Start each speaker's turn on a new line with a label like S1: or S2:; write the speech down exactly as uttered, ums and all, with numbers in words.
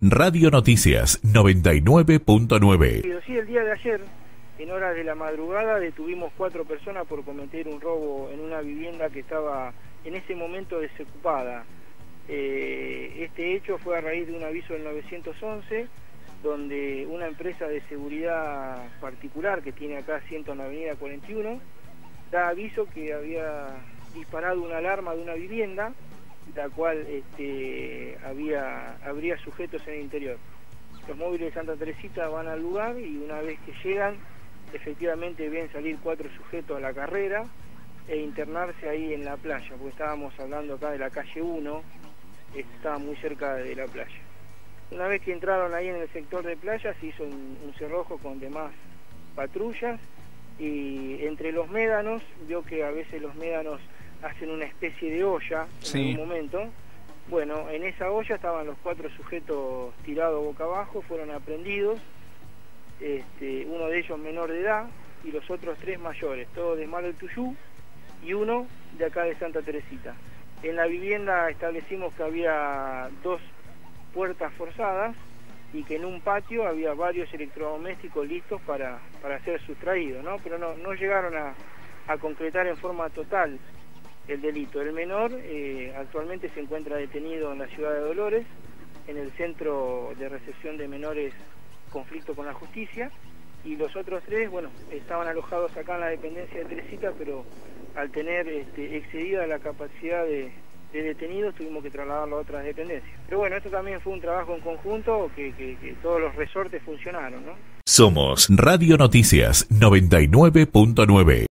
S1: Radio Noticias noventa y nueve punto nueve.
S2: Sí, el día de ayer, en horas de la madrugada, detuvimos cuatro personas por cometer un robo en una vivienda que estaba en ese momento desocupada. Eh, este hecho fue a raíz de un aviso del nueve once, donde una empresa de seguridad particular que tiene acá asiento en la avenida cuarenta y uno, da aviso que había disparado una alarma de una vivienda, la cual este, había, habría sujetos en el interior. Los móviles de Santa Teresita van al lugar y una vez que llegan, efectivamente ven salir cuatro sujetos a la carrera e internarse ahí en la playa, porque estábamos hablando acá de la calle uno, estaba muy cerca de la playa. Una vez que entraron ahí en el sector de playa, se hizo un, un cerrojo con demás patrullas, y entre los médanos, vio que a veces los médanos hacen una especie de olla en sí. algún momento. Bueno, en esa olla estaban los cuatro sujetos tirados boca abajo, fueron aprehendidos, este, uno de ellos menor de edad y los otros tres mayores, todos de Mar del Tuyú y uno de acá de Santa Teresita. En la vivienda establecimos que había dos puertas forzadas y que en un patio había varios electrodomésticos listos para, para ser sustraídos, ¿no? Pero no, no llegaron a, a concretar en forma total el delito. El menor eh, actualmente se encuentra detenido en la ciudad de Dolores, en el centro de recepción de menores conflicto con la justicia, y los otros tres, bueno, estaban alojados acá en la dependencia de Teresita, pero al tener este, excedida la capacidad de, de detenidos, tuvimos que trasladarlo a otras dependencias. Pero bueno, esto también fue un trabajo en conjunto, que, que, que todos los resortes funcionaron, ¿no?
S1: Somos Radio Noticias noventa y nueve punto nueve.